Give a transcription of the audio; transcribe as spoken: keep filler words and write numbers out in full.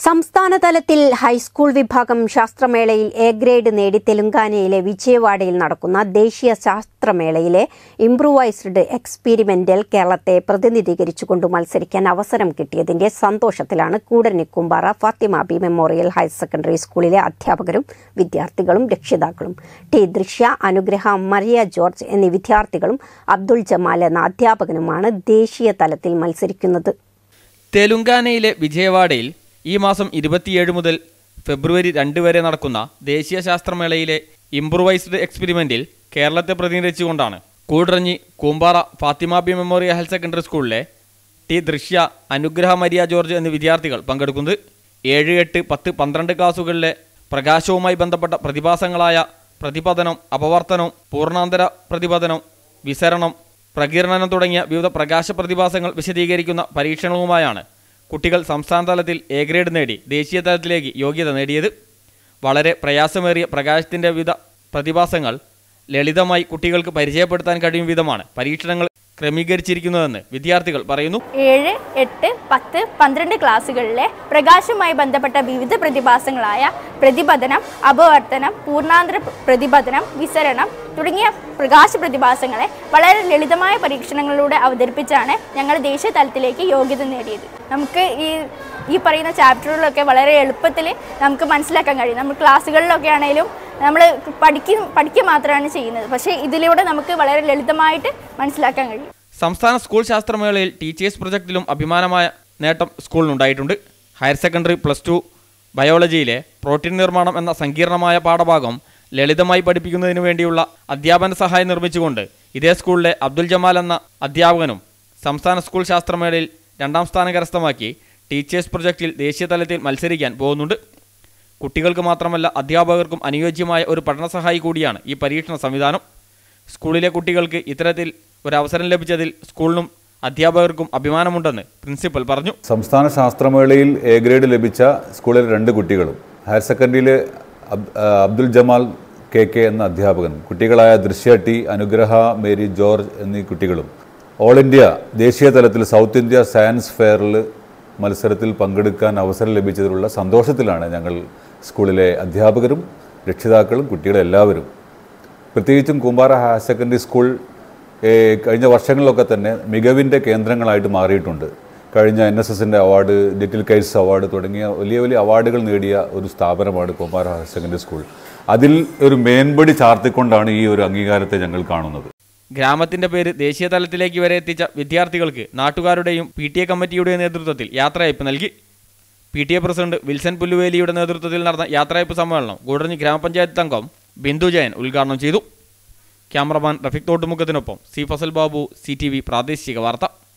സംസ്ഥാന തലത്തിൽ ഹൈസ്കൂൾ വിഭാഗം ശാസ്ത്രമേളയിൽ എ ഗ്രേഡ് നേടി തെലങ്കാനയിലെ വിജയവാഡയിൽ നടക്കുന്ന ദേശീയ ശാസ്ത്രമേളയിലെ ഇംപ്രൂവൈസ്ഡ് എക്സ്പെരിമെന്റൽ കേരളത്തെ പ്രതിനിധീകരിച്ചുകൊണ്ട് മത്സരിക്കാൻ അവസരം കിട്ടിയതിന്റെ സന്തോഷത്തിലാണ് Koodaranji Koombara Fathima B memorial higher secondary സ്കൂളിലെ അധ്യാപകരും വിദ്യാർത്ഥികളും രക്ഷിതാക്കളും. T Drishya, Anugraha, Maria George എന്നീ വിദ്യാർത്ഥികളും അബ്ദുൾ ജമാൽ എന്ന അധ്യാപകനുമാണ് ദേശീയ തലത്തിൽ മത്സരിക്കുന്നത്. തെലങ്കാനയിലെ വിജയവാഡയിൽ ഈ മാസം ഇരുപത്തിയേഴ് മുതൽ ഫെബ്രുവരി രണ്ട് വരെ നടക്കുന്ന ദേശീയ ശാസ്ത്രമേളയിലെ ഇംപ്രൂവൈസ്ഡ് എക്സ്പെരിമെന്റിൽ കേരളത്തെ പ്രതിനിധീകരിച്ചുകൊണ്ടാണ് Koodaranji Koombara Fathima B memorial higher secondary സ്കൂളിലെ T Drishya, Anugraha, Maria George എന്നീ വിദ്യാർത്ഥികൾ പങ്കെടുക്കുന്നത്. ഏഴ്, എട്ട്, പത്ത്, പന്ത്രണ്ട് ക്ലാസുകളിലെ പ്രകാശവുമായി ബന്ധപ്പെട്ട പ്രതിഭാസങ്ങളായ പ്രതിപതനം, അപവർത്തനം, പൂർണ്ണാന്തര പ്രതിപതനം, വിസരണം, പ്രകീർണനം തുടങ്ങിയ വിവിധ പ്രകാശ പ്രതിഭാസങ്ങൾ വിശദീകരിക്കുന്ന പരീക്ഷണവുമായാണ് കുട്ടികൾ സംസ്ഥാന തലത്തിൽ എ ഗ്രേഡ് നേടി ദേശീയ തലത്തിലേക്ക് യോഗ്യത നേടിയത്. വളരെ പ്രയാസമേറിയ പ്രകാശത്തിൻ്റെ വിവിധ പ്രതിഭാസങ്ങൾ ലളിതമായി കുട്ടികൾക്ക് പരിചയപ്പെടുത്താൻ കഴിയും വിധമാണ് പരീക്ഷണങ്ങൾ ക്രമീകരിച്ചിരിക്കുന്നതെന്ന് വിദ്യാർത്ഥികൾ പറയുന്നു. ഏഴ്, എട്ട്, പത്ത്, പന്ത്രണ്ട് ക്ലാസ്സുകളിലെ പ്രകാശവുമായി ബന്ധപ്പെട്ട വിവിധ പ്രതിഭാസങ്ങളായ പ്രതിപതനം, അപവർത്തനം, പൂർണ്ണാന്തര പ്രതിപതനം, വിസരണം തുടങ്ങിയ പ്രകാശ പ്രതിഭാസങ്ങളെ വളരെ ലളിതമായ പരീക്ഷണങ്ങളിലൂടെ അവതരിപ്പിച്ചാണ് ഞങ്ങൾ ദേശീയ തലത്തിലേക്ക് യോഗ്യത നേടിയത്. നമുക്ക് ഈ ഈ പറയുന്ന ചാപ്റ്ററുകളൊക്കെ വളരെ എളുപ്പത്തിൽ നമുക്ക് മനസ്സിലാക്കാൻ കഴിയും. നമ്മൾ ക്ലാസ്സുകളിലൊക്കെ ആണെങ്കിലും നമ്മൾ പഠിക്കും പഠിക്കുക മാത്രമാണ് ചെയ്യുന്നത്, പക്ഷേ ഇതിലൂടെ നമുക്ക് വളരെ ലളിതമായിട്ട് മനസ്സിലാക്കാൻ കഴിയും. സംസ്ഥാന സ്കൂൾ ശാസ്ത്രമേളയിൽ ടീച്ചേഴ്സ് പ്രൊജക്റ്റിലും അഭിമാനമായ നേട്ടം സ്കൂളിനുണ്ടായിട്ടുണ്ട്. ഹയർ സെക്കൻഡറി പ്ലസ് ടു ബയോളജിയിലെ പ്രോട്ടീൻ നിർമ്മാണം എന്ന സങ്കീർണമായ പാഠഭാഗം ലളിതമായി പഠിപ്പിക്കുന്നതിന് വേണ്ടിയുള്ള അധ്യാപന സഹായം നിർമ്മിച്ചുകൊണ്ട് ഇതേ സ്കൂളിലെ അബ്ദുൾ ജമാൽ എന്ന അധ്യാപകനും സംസ്ഥാന സ്കൂൾ ശാസ്ത്രമേളയിൽ രണ്ടാം സ്ഥാനം കരസ്ഥമാക്കി ടീച്ചേഴ്സ് പ്രൊജക്റ്റിൽ ദേശീയ തലത്തിൽ മത്സരിക്കാൻ പോകുന്നുണ്ട്. കുട്ടികൾക്ക് മാത്രമല്ല അധ്യാപകർക്കും അനുയോജ്യമായ ഒരു പഠനസഹായി കൂടിയാണ് ഈ പരീക്ഷണ സംവിധാനം. സ്കൂളിലെ കുട്ടികൾക്ക് ഇത്തരത്തിൽ ഒരു അവസരം ലഭിച്ചതിൽ സ്കൂളിനും അധ്യാപകർക്കും അഭിമാനമുണ്ടെന്ന് പ്രിൻസിപ്പൽ പറഞ്ഞു. സംസ്ഥാന ശാസ്ത്രമേളയിൽ എ ഗ്രേഡ് ലഭിച്ച സ്കൂളിലെ രണ്ട് കുട്ടികളും ഹയർ സെക്കൻഡറിയിലെ അബ്ദുൾ ജമാൽ കെ കെ എന്ന അധ്യാപകൻ, കുട്ടികളായ ദൃശ്യ ടി, അനുഗ്രഹ, മേരി ജോർജ് എന്നീ കുട്ടികളും ഓൾ ഇന്ത്യ ദേശീയ തലത്തിൽ സൗത്ത് ഇന്ത്യ സയൻസ് ഫെയറിൽ മത്സരത്തിൽ പങ്കെടുക്കാൻ അവസരം ലഭിച്ചതിലുള്ള സന്തോഷത്തിലാണ് ഞങ്ങൾ സ്കൂളിലെ അധ്യാപകരും രക്ഷിതാക്കളും കുട്ടികളും എല്ലാവരും. പ്രത്യേകിച്ചും കൂമ്പാറ ഹയർ സെക്കൻഡറി സ്കൂൾ കഴിഞ്ഞ വർഷങ്ങളിലൊക്കെ തന്നെ മികവിൻ്റെ കേന്ദ്രങ്ങളായിട്ട് മാറിയിട്ടുണ്ട്. കഴിഞ്ഞ എൻ എസ് എസിൻ്റെ അവാർഡ്, ലിറ്റിൽ കൈറ്റ്സ് അവാർഡ് തുടങ്ങിയ വലിയ വലിയ അവാർഡുകൾ നേടിയ ഒരു സ്ഥാപനമാണ് കൂമ്പാറ ഹയർ സെക്കൻഡറി സ്കൂൾ. അതിൽ ഒരു മേൻപടി ചാർത്തിക്കൊണ്ടാണ് ഈ ഒരു അംഗീകാരത്തെ ഞങ്ങൾ കാണുന്നത്. ഗ്രാമത്തിൻ്റെ പേര് ദേശീയ തലത്തിലേക്ക് വരെ എത്തിച്ച വിദ്യാർത്ഥികൾക്ക് നാട്ടുകാരുടെയും പി ടി എ കമ്മിറ്റിയുടെ നേതൃത്വത്തിൽ യാത്രയയപ്പ് നൽകി. P T A president Wilson പുല്ലുവേലിയുടെ നേതൃത്വത്തിൽ നടന്ന യാത്രയയപ്പ് സമ്മേളനം കൂടരഞ്ഞി ഗ്രാമപഞ്ചായത്ത് അംഗം ബിന്ദു ജയൻ ഉദ്ഘാടനം ചെയ്തു. ക്യാമറമാൻ റഫീഖ് തോട്ടുമുഖത്തിനൊപ്പം C Fasal Babu, C T V പ്രാദേശിക വാർത്ത.